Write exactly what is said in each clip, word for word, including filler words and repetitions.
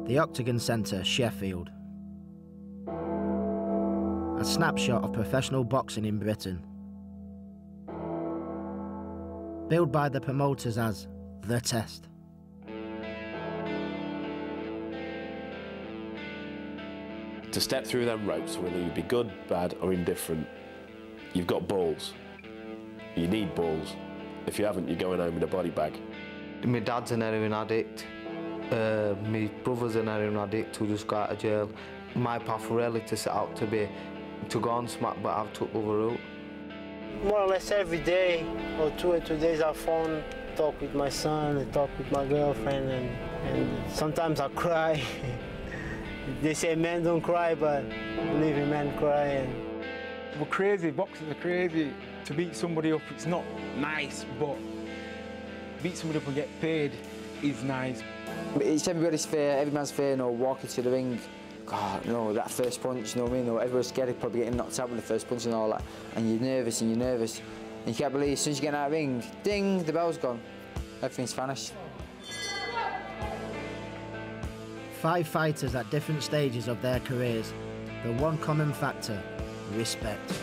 The Octagon Centre, Sheffield. A snapshot of professional boxing in Britain. Billed by the promoters as The Test. To step through them ropes, whether you be good, bad or indifferent, you've got balls. You need balls. If you haven't, you're going home in a body bag. My dad's an heroin addict. Uh, my brother's an heroin addict who just got out of jail. My path really to set out to be to go on smack, but I've took the other route. More or less every day or two or two days I phone, talk with my son, I talk with my girlfriend, and, and sometimes I cry. They say men don't cry, but believe me, men cry. And... We're crazy, boxers are crazy. To beat somebody up, it's not nice, but beat somebody up and get paid is nice. It's everybody's fear, every man's fear, you know, walking to the ring. God, you know, that first punch, you know what I mean? You know, everyone's scared of probably getting knocked out with the first punch and all that. And you're nervous and you're nervous. And you can't believe as soon as you get out of the ring, ding, the bell's gone. Everything's vanished. Five fighters at different stages of their careers. The one common factor, respect.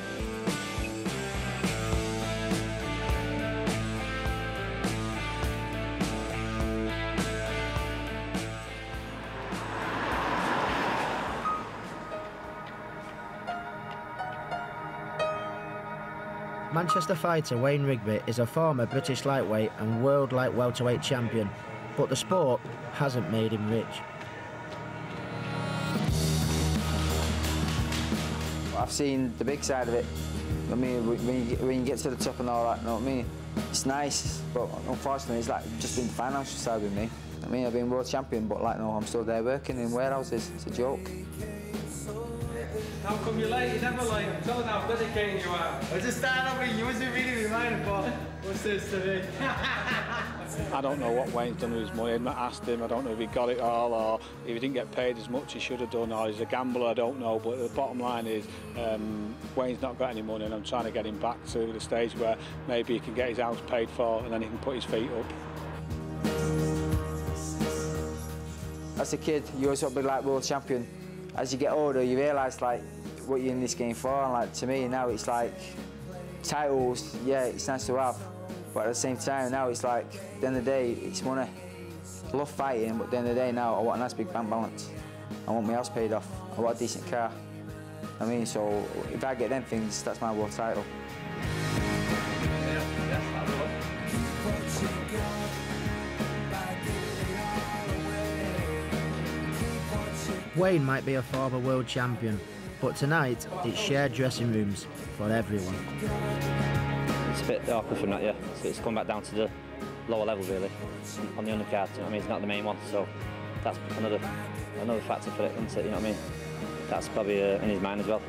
Manchester fighter Wayne Rigby is a former British lightweight and world light welterweight champion, but the sport hasn't made him rich. I've seen the big side of it. I mean, when you, when you get to the top and all that, you know what I mean? It's nice, but unfortunately, it's like just been the financial side with me. I mean, I've been world champion, but like, no, I'm still there working in warehouses. It's a joke. How come you're late? You're never late. I'm telling how dedicated you are. I just started up with you. Wasn't really reminded, but what's this to me? I don't know what Wayne's done with his money. I've not asked him. I don't know if he got it all or if he didn't get paid as much he should have done, or he's a gambler, I don't know. But the bottom line is um, Wayne's not got any money, and I'm trying to get him back to the stage where maybe he can get his house paid for and then he can put his feet up. As a kid, you always want to be like world champion. As you get older, you realise like what you're in this game for, and like to me now it's like titles, yeah, it's nice to have, but at the same time now it's like at the end of the day it's money. I love fighting, but at the end of the day now I want a nice big bank balance. I want my house paid off. I want a decent car. I mean, so if I get them things, that's my world title. Wayne might be a former world champion, but tonight it's shared dressing rooms for everyone. It's a bit awkward from that, yeah. So it's come back down to the lower level really, on the undercard. I mean, it's not the main one, so that's another another factor for it, isn't it? You know what I mean? That's probably uh, in his mind as well.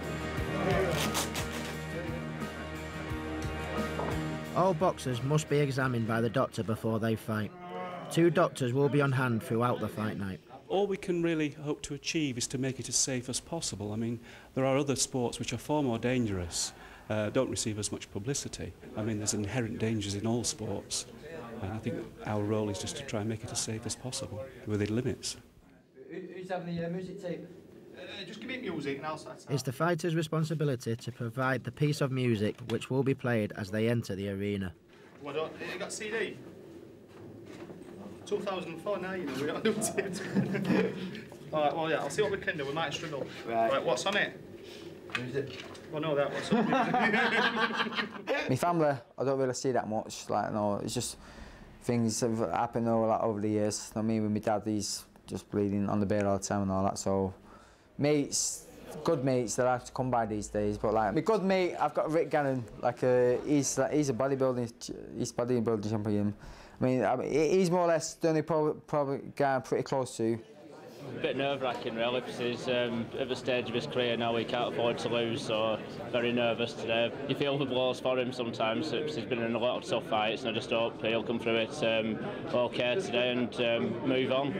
All boxers must be examined by the doctor before they fight. Two doctors will be on hand throughout the fight night. All we can really hope to achieve is to make it as safe as possible. I mean, there are other sports which are far more dangerous, uh, don't receive as much publicity. I mean, there's inherent dangers in all sports, and I think our role is just to try and make it as safe as possible, within limits. Who's having the uh, music tape? Uh, just give me music and I'll start. It's the fighter's responsibility to provide the piece of music which will be played as they enter the arena. What, you got C D? two thousand four now, you know, we got to do it. Alright, well, yeah, I'll see what we can do. We might struggle. Right. Right, what's on it? Music. Well, no, that what's on it. My family, I don't really see that much. Like, no, it's just things have happened over, like, over the years. I mean, with my dad, he's just bleeding on the bed all the time and all that. So, mates, good mates that I have to come by these days. But like, my good mate, I've got Rick Gannon. Like, uh, he's like, he's a bodybuilding, he's bodybuilding champion. I mean, I mean, he's more or less the only probably, probably guy I'm pretty close to. A bit nerve-wracking really, because he's um, at the stage of his career now he can't afford to lose, so very nervous today. You feel the blows for him sometimes, he's been in a lot of tough fights, and I just hope he'll come through it um, okay today and um, move on.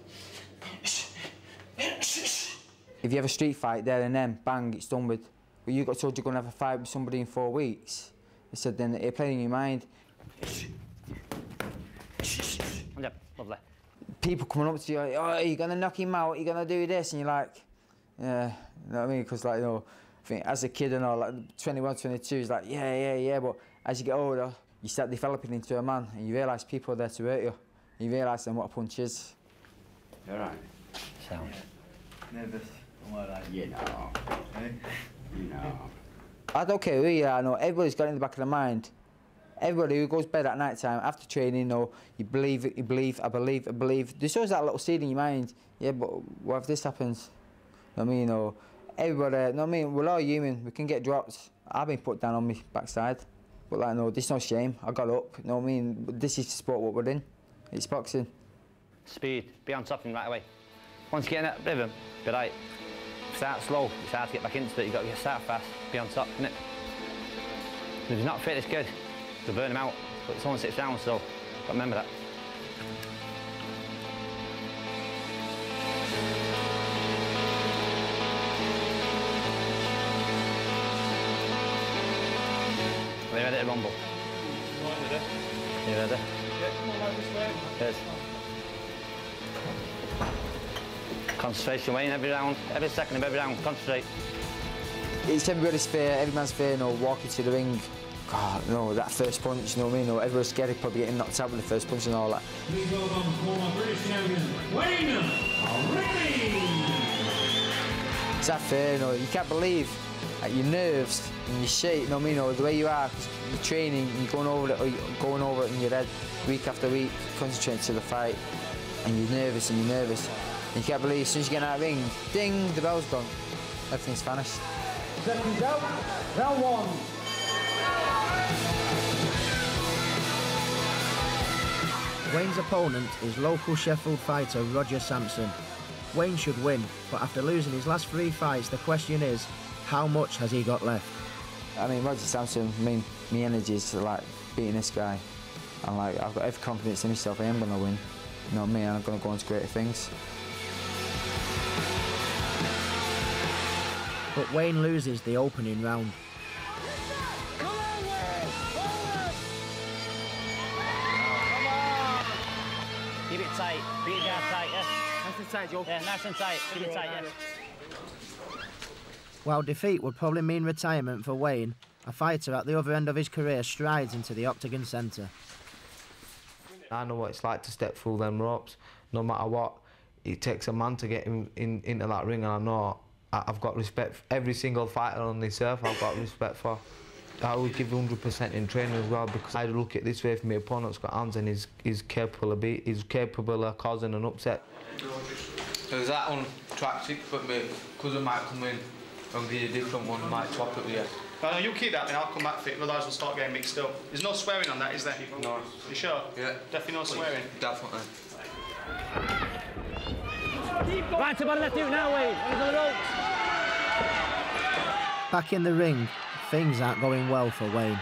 If you have a street fight there and then, bang, it's done with. But you got told you're going to have a fight with somebody in four weeks. They said then it played in your mind. Yep, lovely. people coming up to you, like, oh, are you gonna knock him out? Are you gonna do this? And you're like, yeah, you know what I mean? Because like, you know, I think as a kid and all, like twenty-one, twenty-two, it's like, yeah, yeah, yeah. But as you get older, you start developing into a man, and you realise people are there to hurt you. You realise then what a punch is. You're right. Sound. Nervous? Well, like, you know. Eh? You know. I don't care who you are, no, everybody's got it in the back of their mind. Everybody who goes to bed at night time after training, you know, you believe it, you believe, I believe, I believe. There's always that little seed in your mind. Yeah, but what if this happens? You know what I mean? You know, everybody, you know what I mean? We're all human, we can get dropped. I've been put down on my backside. But like, no, there's no shame. I got up, you know what I mean? This is the sport what we're in. It's boxing. Speed, be on top of him right away. Once you get in that rhythm, be right. Start slow, it's hard to get back into it. You've got to get start fast, be on top, innit? If he's not fit, it's good. To burn him out. But it's only six rounds, so remember that. Are you ready to rumble? Are you ready? Yeah, come on, like this way. Yes. Concentration, Wayne, every round, every second of every round, concentrate. It's everybody's fear, every man's fear, you know, walking to the ring. God, no, that first punch, you know what I mean? No, everyone's scared of probably getting knocked out with the first punch and all that. Please welcome former British champion, Wayne Rigby! It's that fear, you know, you can't believe like, your nerves and your shape, you know what I mean? You know, the way you are, because you're training, you're going over it, or you're going over it in your head week after week, concentrating to the fight, and you're nervous and you're nervous. And you can't believe as soon as you get out of the ring, ding, the bell's gone. Everything's vanished. Seconds out, round one. Wayne's opponent is local Sheffield fighter Roger Sampson. Wayne should win, but after losing his last three fights, the question is, how much has he got left? I mean, Roger Sampson, I mean, my energy is like beating this guy. And like, I've got every confidence in myself, I am going to win. You know what I mean? I'm going to go on to greater things. But Wayne loses the opening round. Keep it tight, keep your guard tight, yeah? Nice and tight, Joe. Yeah, nice and tight, keep it tight, yeah. While defeat would probably mean retirement for Wayne, a fighter at the other end of his career strides into the Octagon Centre. I know what it's like to step through them ropes. No matter what, it takes a man to get in, in, into that ring, and I know I, I've got respect for every single fighter on this earth. I've got respect for. I always give one hundred percent in training as well, because I look at this way: if my opponent's got hands and he's, he's capable of be, he's capable of causing an upset. So is that on track six, but my cousin might come in and be a different one, might swap it with you. No, no, you keep that, then I'll come back fit, otherwise we'll start getting mixed up. There's no swearing on that, is there? No. You sure? Yeah. Definitely no swearing? Definitely. Right to bottom left do now, Wayne. On the ropes. Back in the ring, things aren't going well for Wayne.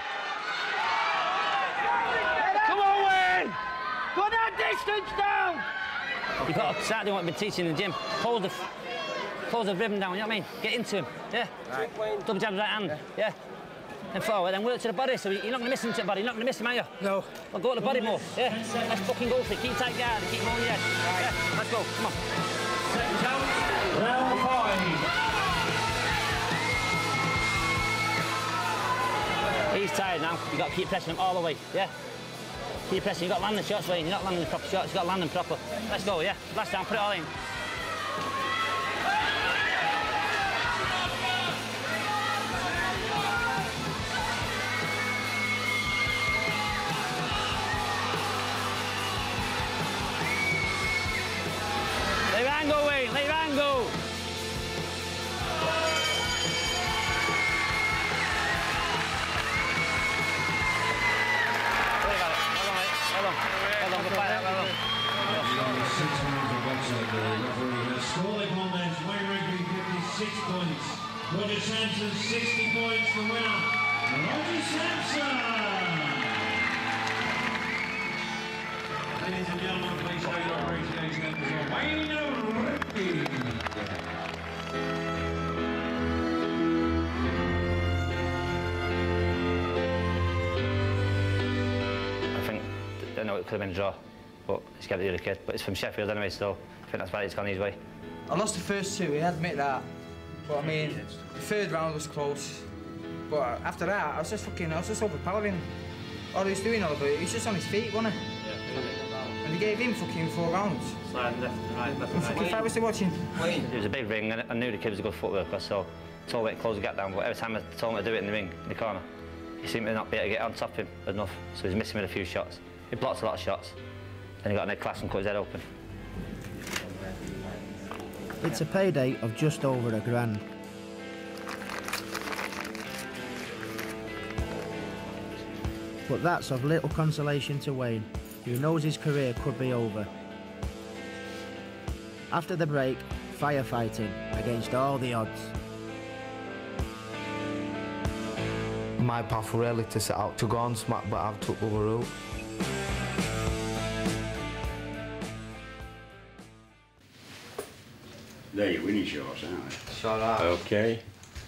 Come on, Wayne! Put that distance down! You've got to start doing what I've been teaching in the gym. Hold the, close the rhythm down, you know what I mean? Get into him, yeah? Right. Double jab with right hand, yeah? yeah. Then forward, then work to the body, so you're not going to miss him to the body. You're not going to miss him, are you? No. Well, go to the body more, yeah? Let's fucking go for it. Keep tight guard and keep him on your head. Right. Yeah, let's go, come on. Second count, round five. He's tired now. You've got to keep pressing him all the way, yeah? Keep pressing. You've got to land the shots, Wayne. You're not landing the proper shots. You've got to land them proper. Let's go, yeah? Last down, put it all in. Let your hand go, Wayne. Let your hand go. Score comments, Wayne Rigby fifty-six points. Roger Sampson sixty points, the winner. Roger Sampson! Ladies and gentlemen, please show your appreciation for Wayne Rigby. I think, I know it could have been a draw. but he's got the other kid. But it's from Sheffield anyway, so I think that's why it's gone his way. I lost the first two, I admit that. But I mean, the third round was close. But after that, I was just fucking, I was just overpowering. All he was doing over it, he was just on his feet, wasn't he? Yeah. And they gave him fucking four rounds. Sliding left and right, left and right. If I was to watch him. It was a big ring, and I knew the kid was a good footworker, so I told him to close the gap down. But every time I told him to do it in the ring, in the corner, he seemed to not be able to get on top of him enough, so he was missing with a few shots. He blocked a lot of shots, then he got an head clash and cut his head open. It's a payday of just over a grand. But that's of little consolation to Wayne, who knows his career could be over. After the break, firefighting against all the odds. My path really to set out to go on smack, but I've took other route. There your winning shorts, aren't they? Sure are. Okay.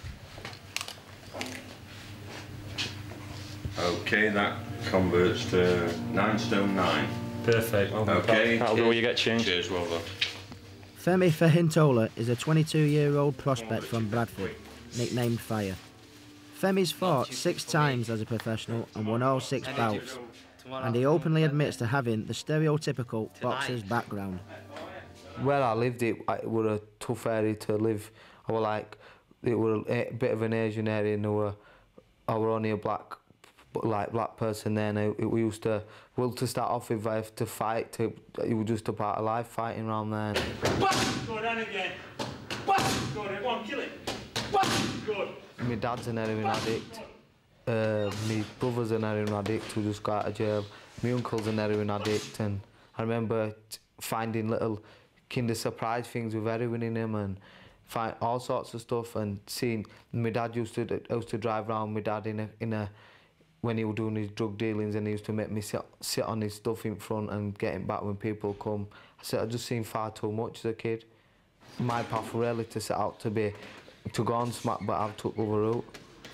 Okay, that converts to nine stone nine. Perfect. Well, okay. That'll go, you get changed. Cheers, well done. Femi Fahimtola is a twenty-two-year-old prospect from Bradford, nicknamed Fire. Femi's fought six times as a professional and won all six bouts, and he openly admits to having the stereotypical boxer's background. Where I lived, it, it was a tough area to live. I was like, it was a bit of an Asian area, and there were, I was only a black, like black person there. And it, we used to, well, to start off with, I have to fight. To, it was just a part of life fighting around there. Go down again. Go on, one, kill it. Good. My dad's an heroin addict. Uh, my brother's an heroin addict who just got out of jail. My uncle's an heroin addict, and I remember t finding little Kinder Surprise things with heroin in him and find all sorts of stuff. And seeing my dad used to used to drive around. My dad in a in a when he was doing his drug dealings, and he used to make me sit sit on his stuff in front and get him back when people come. I said I just seen far too much as a kid. My path really to set out to be to go on smack, but I've took other route.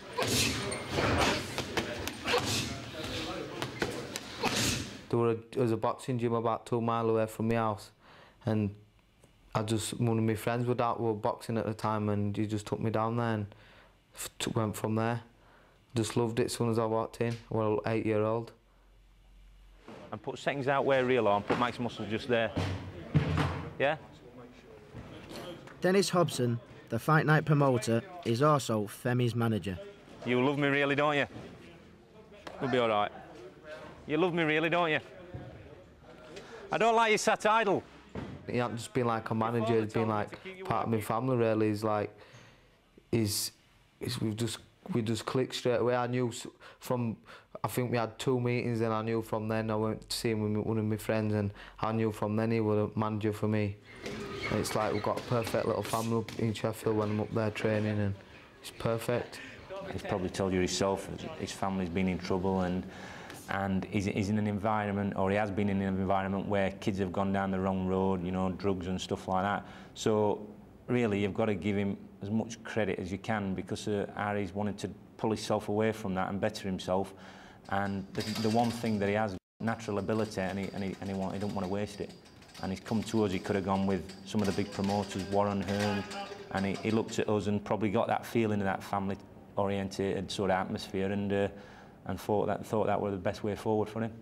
There, were a, there was a boxing gym about two miles away from my house, and I just, one of my friends were out, were boxing at the time, and he just took me down there and f went from there. Just loved it as soon as I walked in. Well, eight year old. And put settings out where real are and put max muscle just there. Yeah? Dennis Hobson, the Fight Night promoter, is also Femi's manager. You love me really, don't you? We'll be all right. You love me really, don't you? I don't like you sat idle. He hasn't just been like a manager, he's been like part of my family really. He's like, he's, he's we've just, we just clicked straight away. I knew from, I think we had two meetings, and I knew from then I went to see him with one of my friends, and I knew from then he was a manager for me. And it's like we've got a perfect little family in Sheffield when I'm up there training, and it's perfect. He's probably told you himself, his family's been in trouble, and and he's, he's in an environment, or he has been in an environment where kids have gone down the wrong road, you know, drugs and stuff like that. So really, you've got to give him as much credit as you can, because uh, Harry's wanted to pull himself away from that and better himself. And the, the one thing that he has, natural ability, and he, and he, and he, want, he don't want to waste it. And he's come to us. He could have gone with some of the big promoters, Warren Hearn, and he, he looked at us and probably got that feeling of that family-oriented sort of atmosphere, and uh, and thought that thought that were the best way forward for him.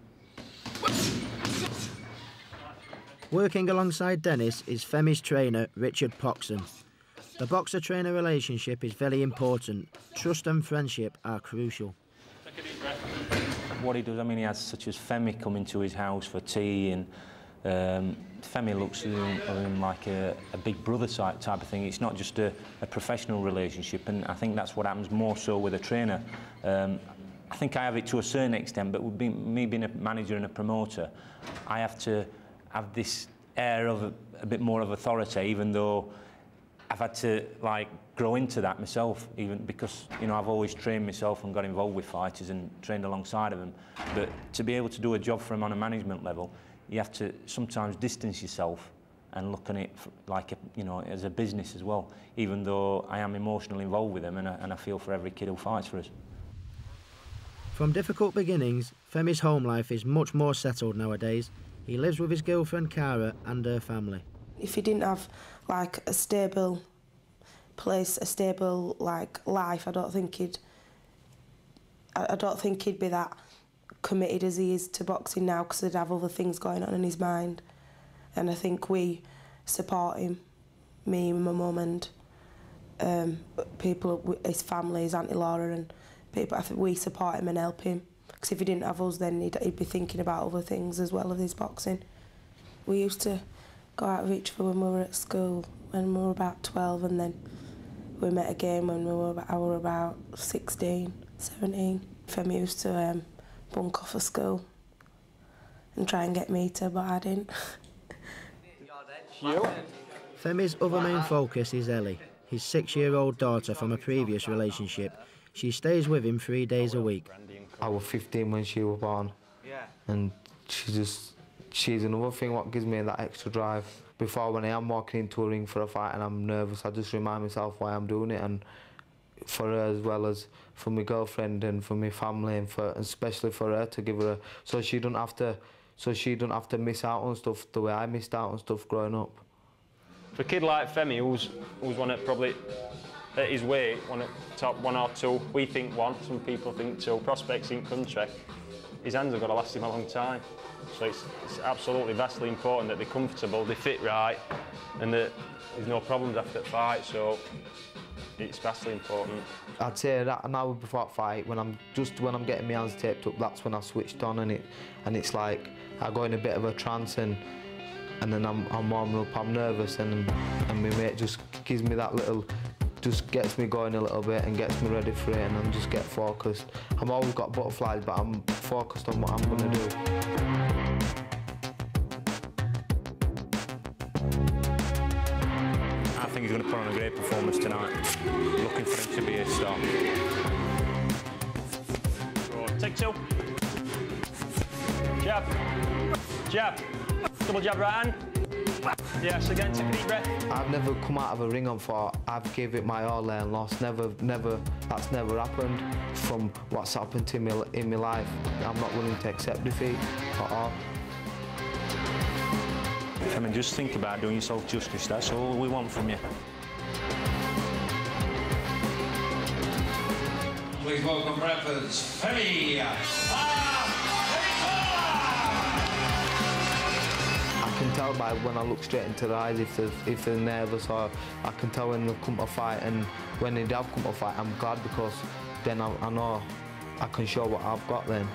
Working alongside Dennis is Femi's trainer, Richard Poxon. The boxer-trainer relationship is very important. Trust and friendship are crucial. What he does, I mean, he has such as Femi coming to his house for tea, and um, Femi looks at him, at him like a, a big brother type, type of thing. It's not just a, a professional relationship, and I think that's what happens more so with a trainer. Um, I think I have it to a certain extent, but with being, me being a manager and a promoter, I have to have this air of a, a bit more of authority, even though I've had to like grow into that myself, even because, you know, I've always trained myself and got involved with fighters and trained alongside of them. But to be able to do a job for them on a management level, you have to sometimes distance yourself and look at it like, a, you know, as a business as well, even though I am emotionally involved with them, and I, and I feel for every kid who fights for us. From difficult beginnings, Femi's home life is much more settled nowadays. He lives with his girlfriend Cara and her family. If he didn't have like a stable place, a stable like life, I don't think he'd. I, I don't think he'd be that committed as he is to boxing now, because he'd have other things going on in his mind. And I think we support him, me and my mum and um, people, his family, his Auntie Laura and people. I think we support him and help him. Because if he didn't have us, then he'd, he'd be thinking about other things as well as his boxing. We used to go out with each other when we were at school, when we were about twelve, and then we met again when we were about, I were about sixteen, seventeen. Femi used to um, bunk off of school and try and get me to, but I didn't. Femi's other main focus is Ellie, his six-year-old daughter from a previous relationship. She stays with him three days a week. I was fifteen when she was born, and she just, she's another thing what gives me that extra drive. Before, when I am walking into a ring for a fight and I'm nervous, I just remind myself why I'm doing it, and for her as well as for my girlfriend and for my family, and for especially for her, to give her a, so she don't have to so she don't have to miss out on stuff the way I missed out on stuff growing up. For a kid like Femi, who's who's one at probably at his weight, one at top one or two, we think one, some people think two, prospects in country, his hands have got to last him a long time. So it's, it's absolutely vastly important that they're comfortable, they fit right, and that there's no problems after the fight, so it's vastly important. I'd say that an hour before a fight, when I'm just when I'm getting my hands taped up, that's when I switched on, and it and it's like I go in a bit of a trance, and and then I'm I'm warming up, I'm nervous, and and my mate just gives me that little, just gets me going a little bit and gets me ready for it, and I just get focused. I'm always got butterflies, but I'm focused on what I'm gonna do. I think he's going to put on a great performance tonight. Looking for him to be a star. Take two. Jab. Jab. Double jab right hand. Yes, again, take a deep breath. I've never come out of a ring and thought I've gave it my all and lost. Never, never, that's never happened. From what's happened to me in my life, I'm not willing to accept defeat at all. I mean, just think about doing yourself justice, that's all we want from you. Please welcome Bradford's Femi. I can tell by when I look straight into their eyes if they're, if they're nervous, or I can tell when they've come to fight, and when they have come to fight, I'm glad, because then I, I know I can show what I've got then.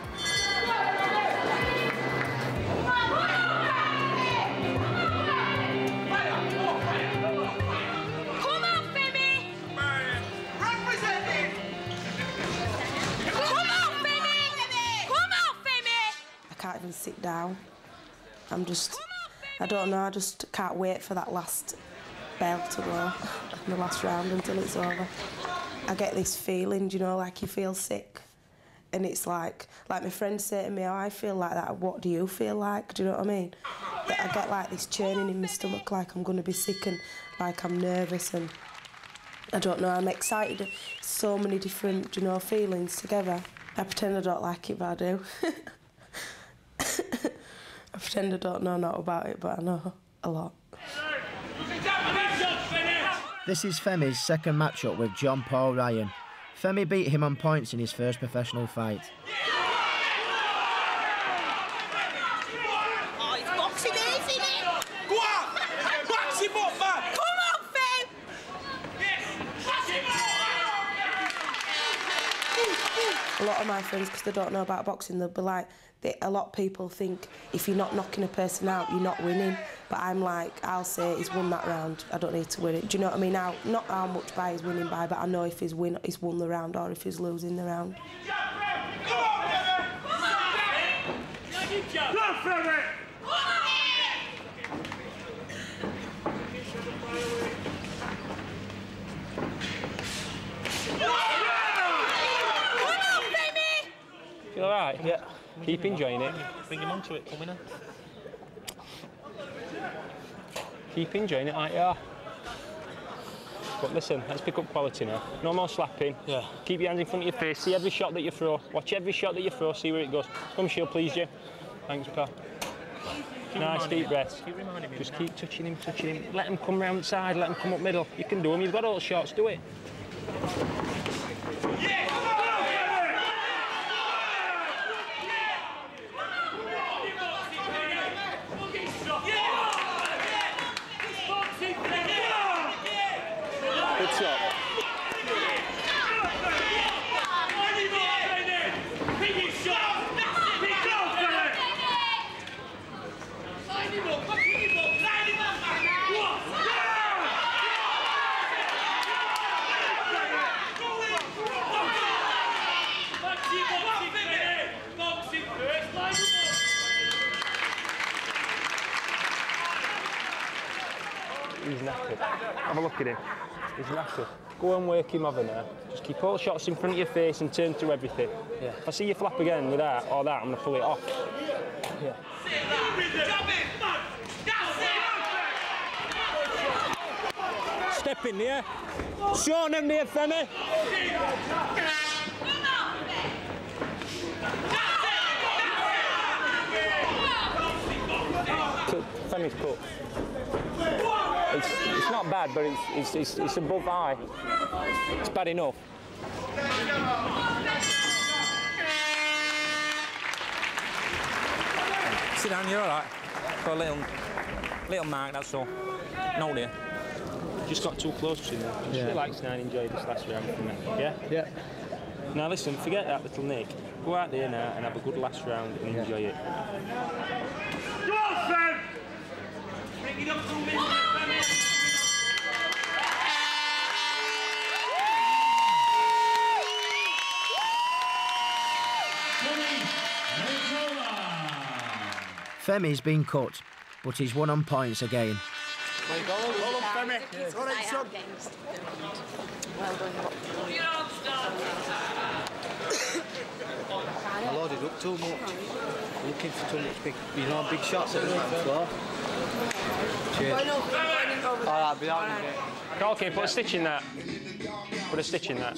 Even sit down. I'm just, I don't know, I just can't wait for that last bell to go, the last round, until it's over. I get this feeling, you know, like you feel sick. And it's like, like my friends say to me, oh, I feel like that, what do you feel like? Do you know what I mean? That I get like this churning in my stomach, like I'm going to be sick, and like I'm nervous, and I don't know, I'm excited. So many different, you know, feelings together. I pretend I don't like it, but I do. I pretend I don't know not about it, but I know a lot. This is Femi's second matchup with John Paul Ryan. Femi beat him on points in his first professional fight. Oh, it's boxing easy, mate. Go on! Box him up, man! Come on, Fem! A lot of my friends, because they don't know about boxing, they'll be like, they, a lot of people think if you're not knocking a person out, you're not winning. But I'm like, I'll say he's won that round, I don't need to win it. Do you know what I mean? Now, not how much by he's winning by, but I know if he's win, he's won the round, or if he's losing the round. Feel all right? Yeah. Keep enjoying it. Bring him onto it, coming in. Keep enjoying it like you are. But listen, let's pick up quality now. No more slapping. Yeah. Keep your hands in front of your face. See every shot that you throw. Watch every shot that you throw. See where it goes. Come, she'll please you. Thanks, pal. Nice deep breaths. Keep reminding me. Just keep touching him, touching him. Let him come round the side, let him come up middle. You can do them, you've got all the shots, do it. Good shot. He's knackered. Have a look at him. He's knackered. Go and work him over there. Just keep all shots in front of your face and turn to everything. Yeah. If I see you flap again with that or that, I'm going to pull it off. Yeah. Step in there. Short him there, Femi. Femi's cut. It's, it's not bad, but it's, it's, it's, it's above eye. It's bad enough. Sit down, you're all right. Got a little, little mark, that's all. No, dear. Just got too close to him. Just Yeah. relax now and enjoy this last round for me. Yeah? Yeah. Now listen, forget that little Nick. Go out there now and have a good last round and enjoy it. Go on, Sam! Bring it up to me. Femi's been cut, but he's won on points again. Hold on, Femi. All right, son. Well done. I loaded up too much. Looking for too much big, you know, big shots at the floor. Cheers. Alright, be out in a bit. Okay, put a stitch in that. Put a stitch in that.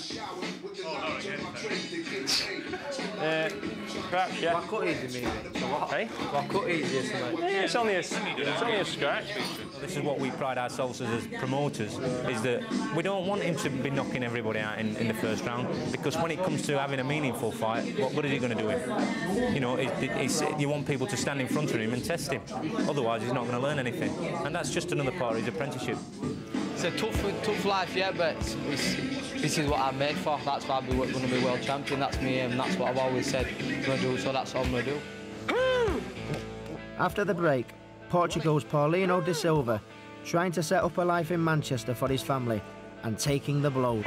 Uh, perhaps, yeah. Well, I cut easy, maybe. So what? Hey? Well, I cut easy, isn't it? Yeah, it's only a, it's only a scratch. This is what we pride ourselves as, as promoters, is that we don't want him to be knocking everybody out in, in the first round, because when it comes to having a meaningful fight, what good is he going to do him? You know, it, it, it's, you want people to stand in front of him and test him, otherwise he's not going to learn anything. And that's just another part of his apprenticeship. It's a tough, tough life, yeah, but it's, it's, this is what I'm made for. That's why I'm going to be world champion. That's me, and that's what I've always said I'm going to do, so that's what I'm going to do. After the break, Portugal's Paulino da Silva trying to set up a life in Manchester for his family and taking the blows.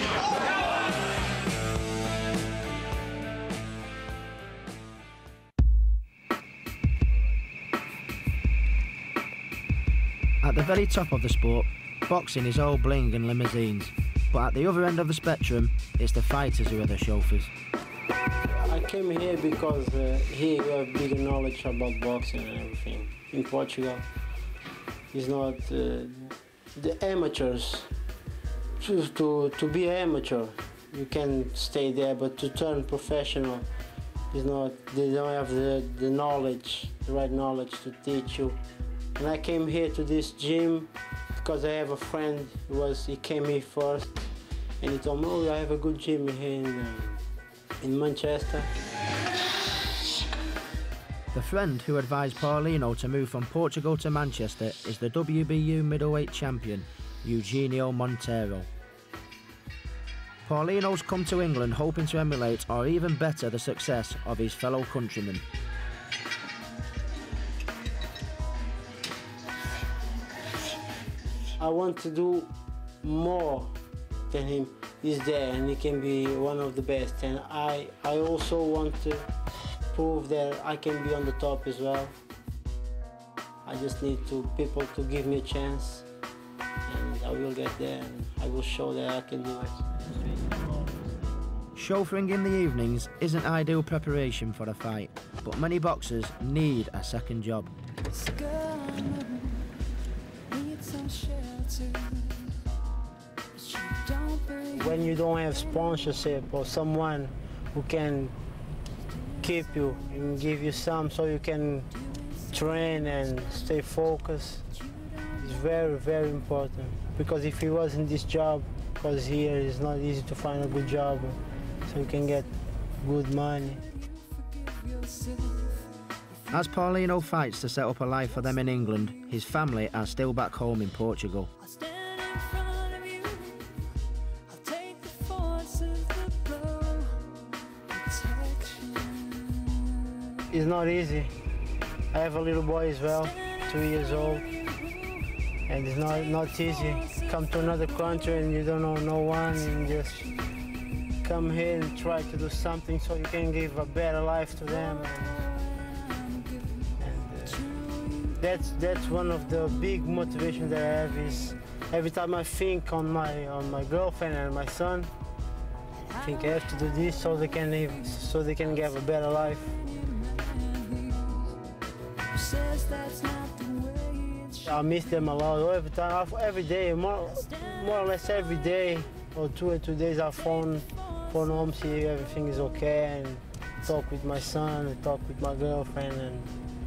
At the very top of the sport, boxing is all bling and limousines, but at the other end of the spectrum, it's the fighters who are the chauffeurs. I came here because uh, here you have bigger knowledge about boxing and everything. In Portugal, it's not uh, the amateurs. To, to, to be an amateur, you can stay there, but to turn professional, is not. They don't have the, the knowledge, the right knowledge to teach you. And I came here to this gym because I have a friend who was he came here first, and he told me, "Oh, I have a good gym here in uh, in Manchester." The friend who advised Paulino to move from Portugal to Manchester is the W B U middleweight champion, Eugenio Montero. Paulino's come to England hoping to emulate or even better the success of his fellow countrymen. I want to do more than him. He's there and he can be one of the best, and I, I also want to prove that I can be on the top as well. I just need to people to give me a chance, and I will get there and I will show that I can do it. Chauffeuring in the evenings isn't ideal preparation for a fight, but many boxers need a second job. When you don't have sponsorship or someone who can keep you and give you some so you can train and stay focused is very, very important. Because if he was in this job, because here it's not easy to find a good job, so you can get good money. As Paulino fights to set up a life for them in England, his family are still back home in Portugal. It's not easy. I have a little boy as well, two years old, and it's not, not easy. Come to another country and you don't know no one, and just come here and try to do something so you can give a better life to them. And, and uh, that's, that's one of the big motivations that I have is every time I think on my, on my girlfriend and my son, I think I have to do this so they can live, so they can have a better life. I miss them a lot. Every time, every day, more, more or less every day, or two or two days, I phone, phone home, see if everything is okay, and talk with my son, and talk with my girlfriend, and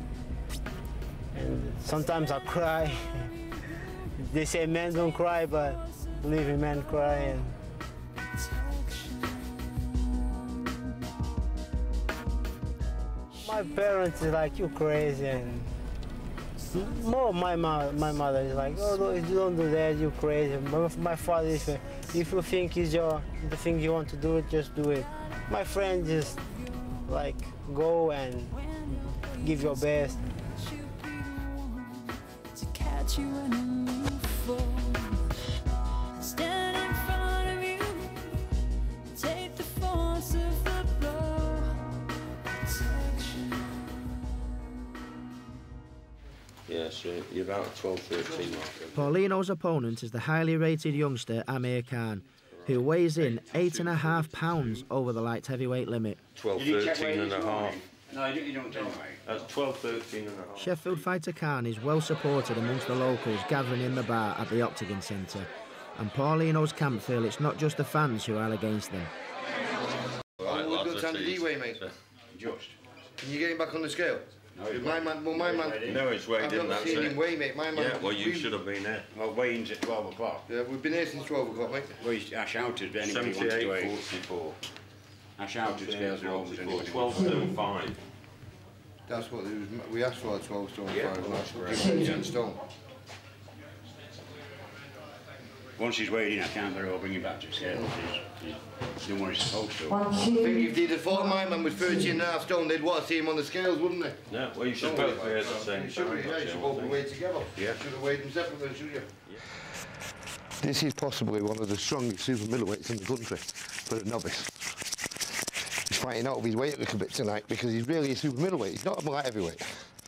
and sometimes I cry. They say men don't cry, but believe me, men cry. And my parents is like, you crazy, and more my mother, my mother is like, oh, no, you don't do that, you crazy. My father is, if you think it's your, the thing you want to do, just do it. My friend just like, go and give your best. To catch you in a new form. Stand in front of you, take the force of the blow. Yeah, so you're about twelve, thirteen mark. Paulino's opponent is the highly rated youngster Amir Khan, who weighs in eight and a half pounds over the light heavyweight limit. twelve, thirteen and a half. No, you don't, you don't do it. That's twelve, thirteen and a half. Sheffield fighter Khan is well supported amongst the locals gathering in the bar at the Octagon Centre, and Paulino's camp feel it's not just the fans who are against them. Right, what good time did he weigh, mate? Just. Can you get him back on the scale? No, my man, well, my man. No, it's weighed in, I've not that's seen it. him weigh, mate. My man. Yeah, well, you should have been there. Well, weigh-in's at twelve o'clock. Yeah, we've been here since twelve o'clock, mate. Well, I shouted, but anybody wanted to seventy-eight, weigh. forty-four. I shouted scales are always anybody. twelve stone five. That's what it was, we asked for, twelve stone Yeah, five. well, that's We'll correct. give him ten stone. Once he's weighed in, I can't very well bring him back to scale. He's, he's doing what he's supposed to. I think if they'd have thought my man was thirteen and a half stone, they'd want to see him on the scales, wouldn't they? No, well, you should both be at the same You should time. be, yeah, you should both be weighed together. Yeah. Should have weighed them separately, should you? This is possibly one of the strongest super middleweights in the country for a novice. He's fighting out of his weight a little bit tonight because he's really a super middleweight. He's not a light heavyweight.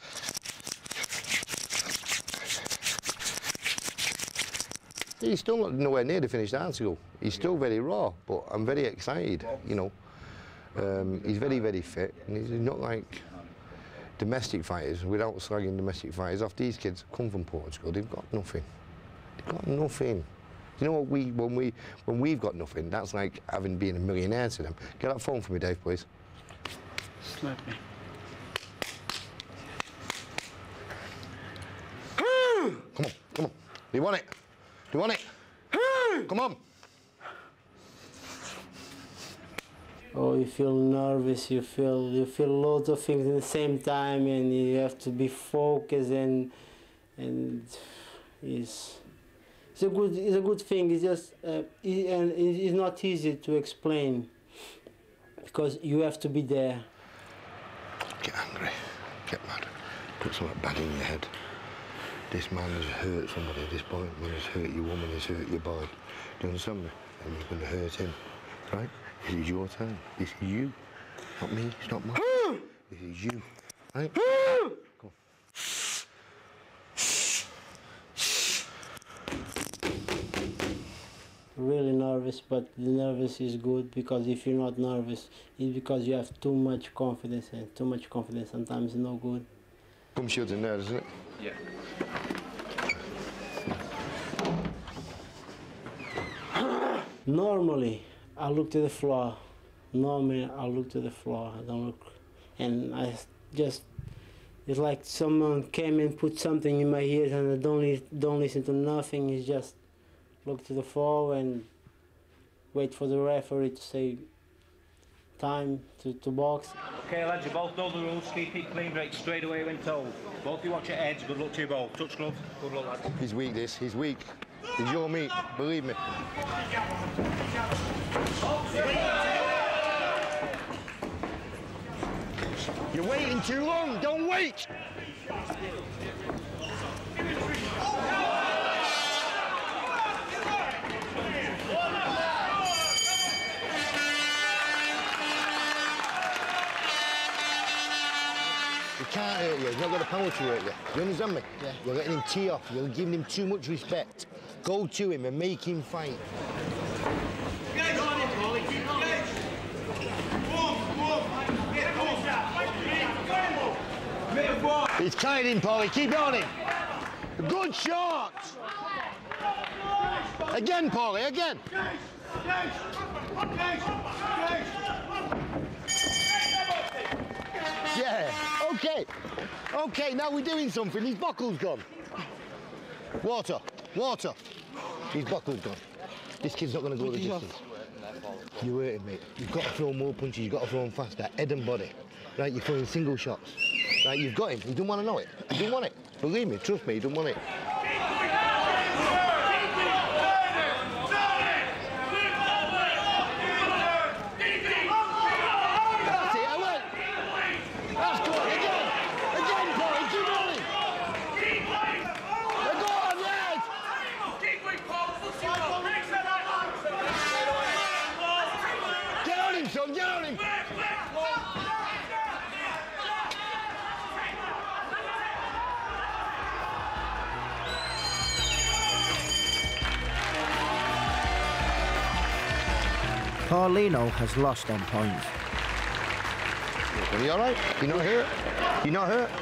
He's still not nowhere near the finished article. He's still very raw, but I'm very excited, you know. Um, he's very, very fit, and he's not like domestic fighters, without slagging domestic fighters off. These kids come from Portugal, they've got nothing. They've got nothing. You know what we, when, we, when we've got nothing, that's like having been a millionaire to them. Get that phone for me, Dave, please. Slap me. Come on, come on. Do you want it? Do you want it? Come on. Oh, you feel nervous, you feel you feel lots of things at the same time, and you have to be focused, and and it's it's a good it's a good thing. It's just uh, it, and it's not easy to explain because you have to be there. Get angry, get mad, put something bad in your head. This man has hurt somebody, this boy man has hurt your woman, has hurt your boy. Do you understand me? And you're going to hurt him, right? This is your time. This is you. Not me, it's not mine. This is you, right? Come on. Really nervous, but the nervous is good because if you're not nervous, it's because you have too much confidence, and too much confidence sometimes is no good. Come shield in there, isn't it? Yeah. Normally, I look to the floor. Normally, I look to the floor. I don't look, and I just It's like someone came and put something in my ears and I don't, li don't listen to nothing. It's just look to the floor and wait for the referee to say time to, to box. Okay, lads, you both know the rules. Keep it clean break straight away when told. Both you watch your heads. Good luck to you both. Touch gloves. Good luck, lads. He's weak, this. He's weak. He's your meat, believe me. You're waiting too long. Don't wait. He can't hurt you. He's not got the power to hurt you. You understand me? Yeah. You're letting him tee off. You're giving him too much respect. Go to him and make him fight. He's tied in, Paulie. Keep on him. Good shot. Again, Paulie. Again. Yeah. Okay. Okay. Now we're doing something. His buckle's gone. Water. Water. His buckle's gone. This kid's not going to go the distance. You're hurting, mate. You've got to throw more punches. You've got to throw them faster. Head and body. Right, you're throwing single shots. Right, you've got him. He don't want to know it. He don't want it. Believe me, trust me, he don't want it. That's it, I went. That's good. Again. Again, Paul. Keep rolling. Go on, yes. Get on him, son. Get on him. Paulino has lost on points. Are you all right? You're not hurt? You're not hurt?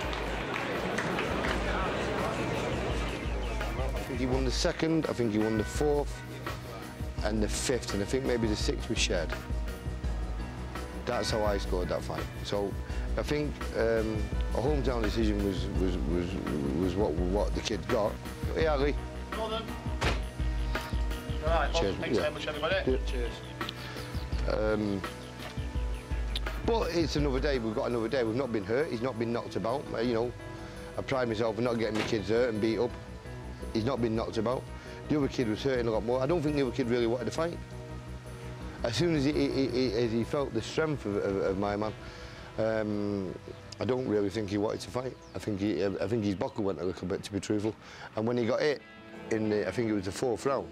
I think he won the second, I think he won the fourth, and the fifth, and I think maybe the sixth was shared. That's how I scored that fight. So I think um, a hometown decision was was was was what what the kid got. Hey, Ali. Well done. Right, well, cheers. thanks Yeah. very much, everybody. Yeah. Cheers. Um, but it's another day. We've got another day. We've not been hurt. He's not been knocked about. Uh, you know, I pride myself on not getting the kids hurt and beat up. He's not been knocked about. The other kid was hurting a lot more. I don't think the other kid really wanted to fight. As soon as he, he, he, as he felt the strength of, of, of my man, um, I don't really think he wanted to fight. I think he, I think his buckle went a little bit, to be truthful. And when he got hit in the, I think it was the fourth round,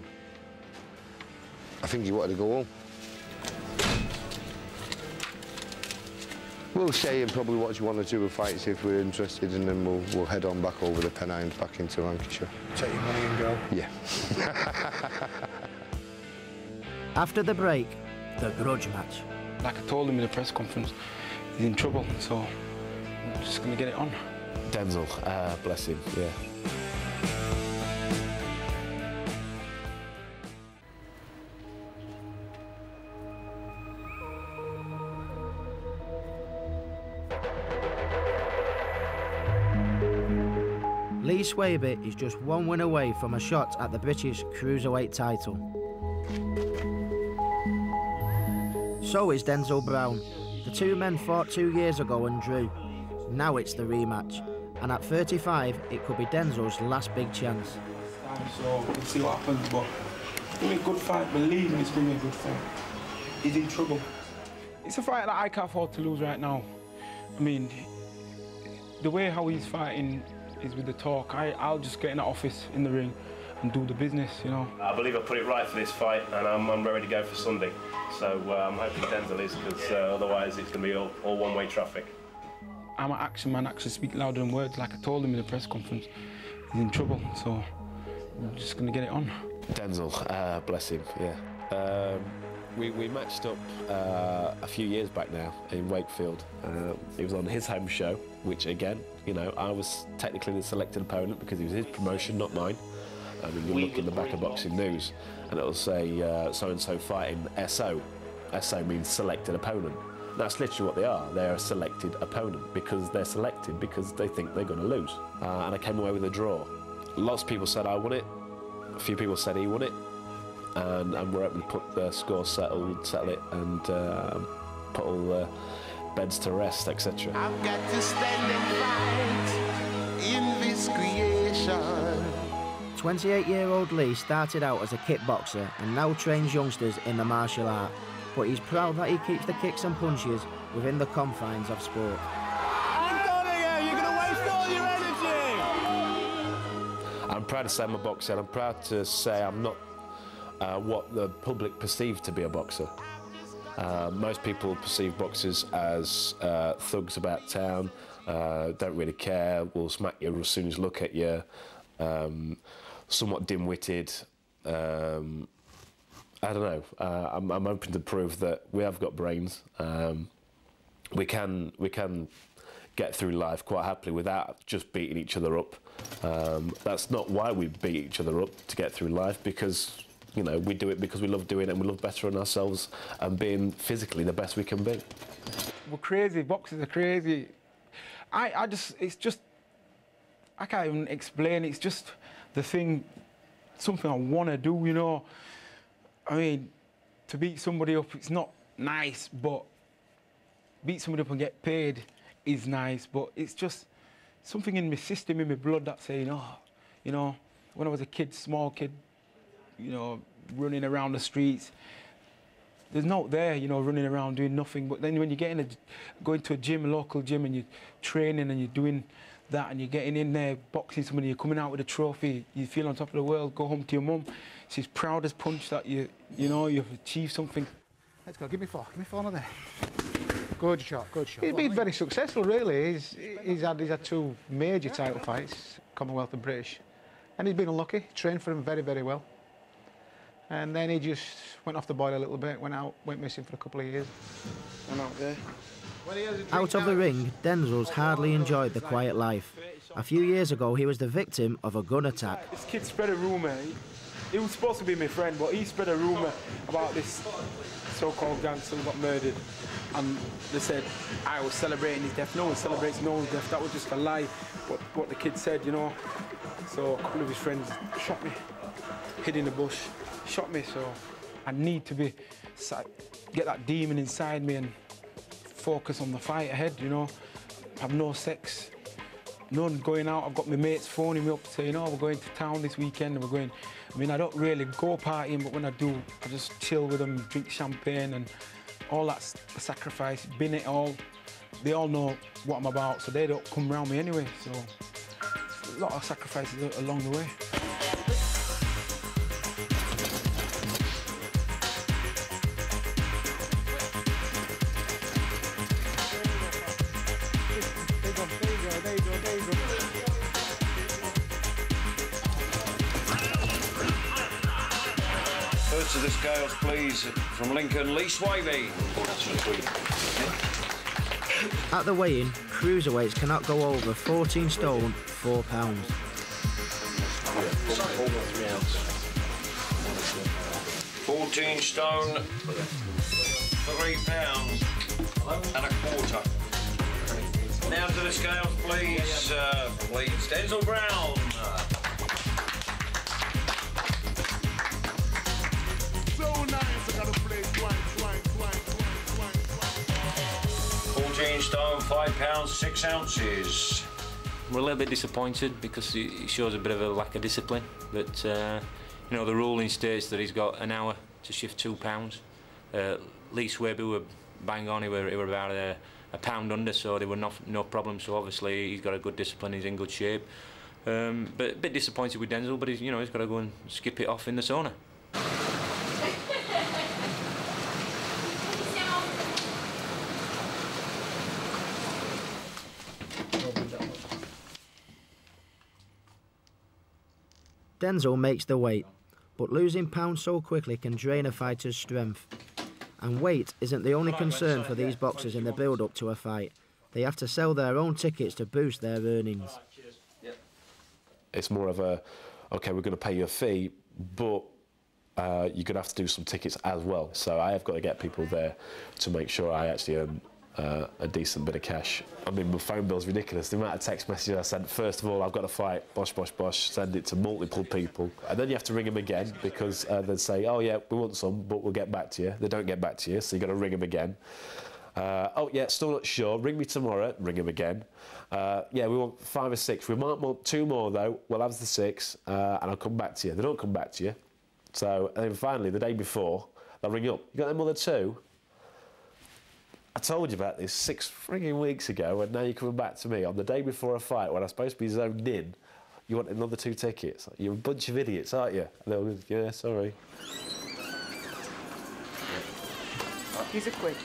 I think he wanted to go home. We'll stay and probably watch one or two of fights if we're interested, and then we'll, we'll head on back over the Pennines back into Lancashire. Take your money and go. Yeah. After the break, the grudge match. Like I told him in the press conference, he's in trouble, so I'm just going to get it on. Denzel, uh, bless him, yeah. Lee Swaby is just one win away from a shot at the British Cruiserweight title. So is Denzel Brown. The two men fought two years ago and drew. Now it's the rematch. And at thirty-five, it could be Denzel's last big chance. So we'll see what happens, but it's going to be a good fight. Believe me, it's going to be a good fight. He's in trouble. It's a fight that I can't afford to lose right now. I mean, the way how he's fighting is with the talk. I, I'll just get in the office, in the ring, and do the business, you know. I believe I put it right for this fight, and I'm, I'm ready to go for Sunday. So uh, I'm hoping Denzel is, because uh, otherwise it's going to be all, all one-way traffic. I'm an action man, actually speak louder than words. Like I told him in the press conference, he's in trouble, so I'm just going to get it on. Denzel, uh, bless him, yeah. Um, we, we matched up uh, a few years back now in Wakefield. Uh, he was on his home show, which again, you know, I was technically the selected opponent because it was his promotion, not mine. I mean, you look in the back of Boxing News and it'll say uh, so-and-so fighting S O. S O means selected opponent. that's literally what they are. They're a selected opponent because they're selected because they think they're going to lose. Uh, and I came away with a draw. Lots of people said I won it. A few people said he won it. And, and we're able to put the score settled, settle it, and uh, put all the beds to rest, et cetera. I've got to stand and fight in this creation. twenty-eight-year-old Lee started out as a kickboxer and now trains youngsters in the martial art, but he's proud that he keeps the kicks and punches within the confines of sport. Antonio, you're going to waste all your energy! I'm proud to say I'm a boxer, and I'm proud to say I'm not uh, what the public perceive to be a boxer. Uh, most people perceive boxers as uh, thugs about town, uh, don't really care, will smack you as soon as look at you, um, somewhat dim-witted. Um, I don't know. Uh, I'm, I'm hoping to prove that we have got brains. Um, we can we can get through life quite happily without just beating each other up. Um, that's not why we beat each other up, to get through life, because you know we do it because we love doing it and we love bettering ourselves and being physically the best we can be. We're crazy. Boxers are crazy. I I just it's just I can't even explain. It's just the thing, something I want to do. You know. I mean, to beat somebody up, it's not nice, but beat somebody up and get paid is nice, but it's just something in my system, in my blood, that's saying, oh, you know, when I was a kid, small kid, you know, running around the streets, there's no there, you know, running around doing nothing, but then when you get in a, going to a gym, a local gym, and you're training and you're doing that and you're getting in there, boxing somebody, you're coming out with a trophy, you feel on top of the world, go home to your mum, she's proud as punch that you, you know, you've achieved something. Let's go, give me four, give me four of there. Good shot, good shot. He's been very successful, really. He's, he's, had, he's had two major title fights, Commonwealth and British, and he's been unlucky, trained for them very, very well. And then he just went off the boil a little bit, went out, went missing for a couple of years. Went out there. Out of the ring, Denzel's hardly enjoyed the quiet life. A few years ago, he was the victim of a gun attack. This kid spread a rumour. He, he was supposed to be my friend, but he spread a rumour about this so-called gangster who got murdered. And they said I was celebrating his death. No one celebrates no one's death. That was just a lie, what, what the kid said, you know. So a couple of his friends shot me, hid in the bush, shot me. So I need to be, get that demon inside me and focus on the fight ahead, you know. Have no sex, none going out. I've got my mates phoning me up saying, oh, we're going to town this weekend and we're going. I mean, I don't really go partying, but when I do, I just chill with them, drink champagne and all that's a sacrifice, bin it all. They all know what I'm about, so they don't come around me anyway. So a lot of sacrifices along the way. First of the scales, please, from Lincoln, Lee Swavey. At the weigh-in, cruiserweights cannot go over fourteen stone, four pounds. fourteen stone, three pounds and a quarter. Now to the scales, please, uh, please, Denzel Brown. fourteen stone, five pounds, six ounces. We're a little bit disappointed because it shows a bit of a lack of discipline. But uh, you know, the ruling states that he's got an hour to shift two pounds. Uh, Lee Swavey were bang on. He were, he were about a, a pound under, so there were no, no problem. So obviously he's got a good discipline. He's in good shape. Um, but a bit disappointed with Denzel. But he's, you know, he's got to go and skip it off in the sauna. Denzel makes the weight, but losing pounds so quickly can drain a fighter's strength. And weight isn't the only concern for these boxers in the build-up to a fight. They have to sell their own tickets to boost their earnings. It's more of a, OK, we're going to pay you a fee, but uh, you're going to have to do some tickets as well. So I have got to get people there to make sure I actually earn uh, a decent bit of cash. I mean, my phone bill's ridiculous. The amount of text messages I sent. First of all, I've got to fight, bosh, bosh, bosh, send it to multiple people. And then you have to ring them again because uh, they'll say, oh, yeah, we want some, but we'll get back to you. They don't get back to you, so you've got to ring them again. Uh, oh, yeah, still not sure. Ring me tomorrow. Ring him again. Uh, yeah, we want five or six. We might want two more, though. We'll have the six, uh, and I'll come back to you. They don't come back to you. So, and then finally, the day before, they'll ring you up. You got them other two? I told you about this six frigging weeks ago, and now you're coming back to me on the day before a fight when I'm supposed to be zoned in. You want another two tickets? You're a bunch of idiots, aren't you? And they'll go, yeah, sorry. He's a quick.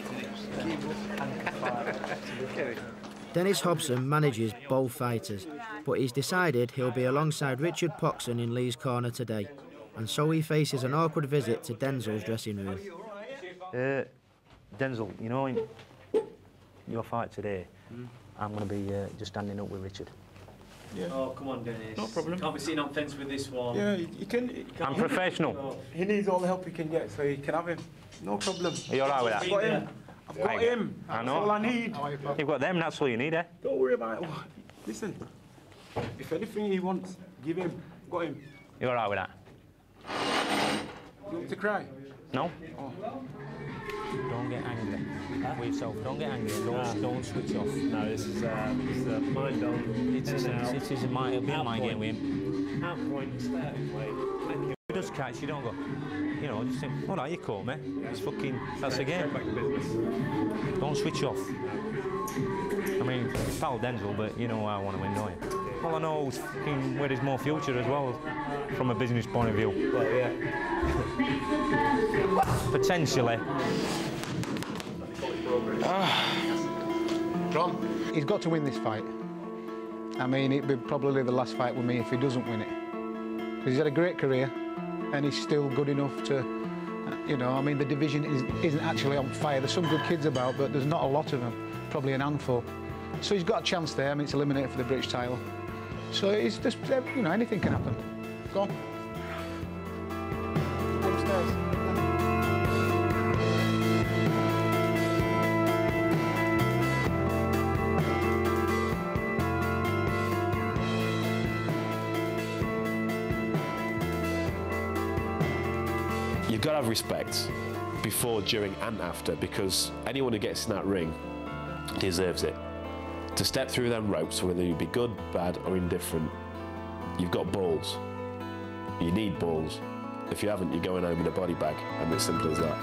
Dennis Hobson manages both fighters, but he's decided he'll be alongside Richard Poxon in Lee's corner today, and so he faces an awkward visit to Denzel's dressing room. Uh, Denzel, you know, in your fight today, mm. I'm going to be uh, just standing up with Richard. Yeah. Oh, come on, Dennis. No problem. Can't be seen on fence with this one. Yeah, you can. You can I'm professional. He needs all the help he can get, so he can have him. No problem. Are you all right with that? I've got him. I've got him. I know. That's all I need. You've got them, that's all you need, eh? Don't worry about it. Listen, if anything he wants, give him. I've got him. You all right with that? You want to cry? No. Oh. Don't get angry with yourself. Don't get angry. Don't, Ah. don't switch off. No, this is uh, this is a mind on. It's in and a, out. it is a mind, it'll be a mind game with him. Out point, starting way. Thank you. If he does catch, you don't go, you know, just think, all right, you caught me. It's fucking, that's the game. Back to business. Don't switch off. I mean, foul Denzel, but you know I want to win, don't you? All I know is fucking where there's more future as well, from a business point of view. Well, yeah. Potentially. Ron, he's got to win this fight. I mean, it'd be probably the last fight with me if he doesn't win it. Because he's had a great career, and he's still good enough to, you know, I mean, the division is, isn't actually on fire. There's some good kids about, but there's not a lot of them, probably an handful. So he's got a chance there. I mean, it's eliminated for the British title. So it's just, you know, anything can happen. Go on. Upstairs. You've got to have respect before, during and after, because anyone who gets in that ring deserves it. To step through them ropes, whether you be good, bad or indifferent, you've got balls. You need balls. If you haven't, you're going home in a body bag, and it's simple as that.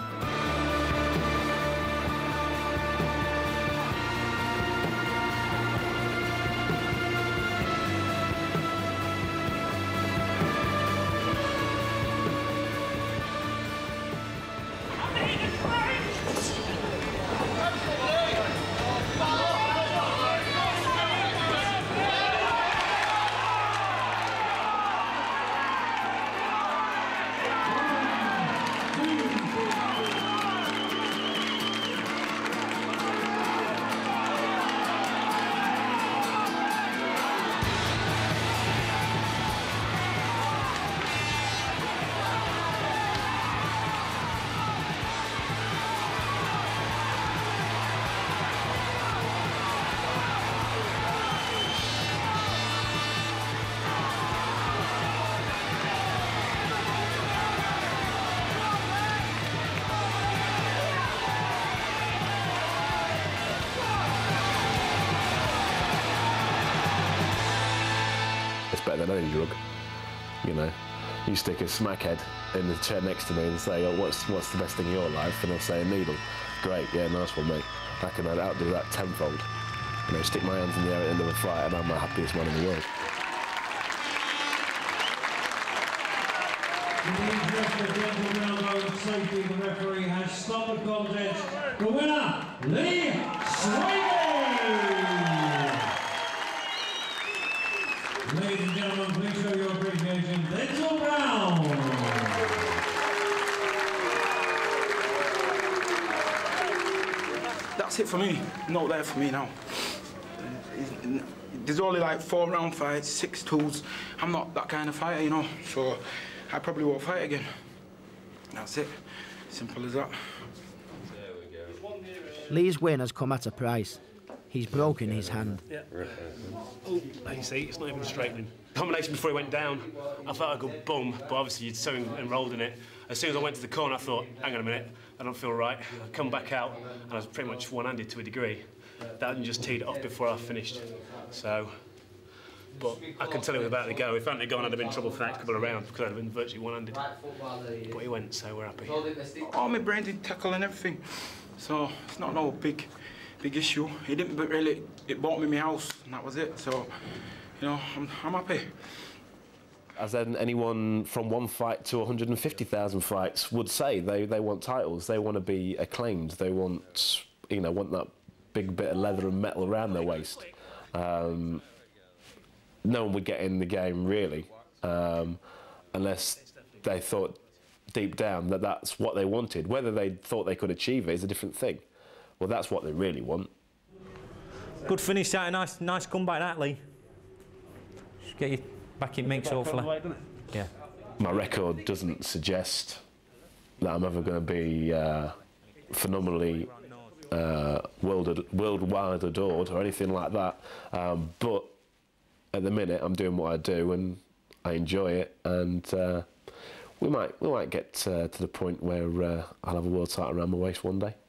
It's better than any drug, you know. You stick a smackhead in the chair next to me and say, oh, what's, what's the best thing in your life? And they'll say, a needle. Great, yeah, nice one, mate. I can outdo that tenfold. You know, stick my hands in the air at the end of a fight and I'm the happiest man in the world. Safety, the referee has stopped the contest. The winner, Lee Sweeney! Ladies and gentlemen, please show your appreciation. Denzel Brown! That's it for me. Not there for me now. There's only like four round fights, six tools. I'm not that kind of fighter, you know, so I probably won't fight again. That's it. Simple as that. Lee's win has come at a price. He's broken his hand. Yeah. Oh, you see, it's not even straightening. Combination before he went down, I felt a good bum, but obviously you'd so enrolled in it. As soon as I went to the corner, I thought, hang on a minute, I don't feel right. I come back out, and I was pretty much one-handed to a degree. That just teed it off before I finished. So, but I can tell he was about to go. If I hadn't gone, I'd have been in trouble for the next couple of rounds because I'd have been virtually one-handed. But he went, so we're happy. All my brains did tackle and everything, so it's not no big, big issue. He didn't, but really, it bought me my house, and that was it. So, you know, I'm, I'm happy. As anyone from one fight to one hundred fifty thousand fights would say, they they want titles. They want to be acclaimed. They want, you know, want that big bit of leather and metal around their waist. Um, no one would get in the game really, um, unless they thought deep down that that's what they wanted. Whether they thought they could achieve it is a different thing. Well, that's what they really want. Good finish, that. Nice, nice comeback, that, Lee. Just get you back in mix, hopefully. Yeah. My record doesn't suggest that I'm ever going to be uh, phenomenally uh, world, worldwide adored or anything like that. Um, but at the minute, I'm doing what I do and I enjoy it. And uh, we might we might get uh, to the point where uh, I'll have a world title around my waist one day.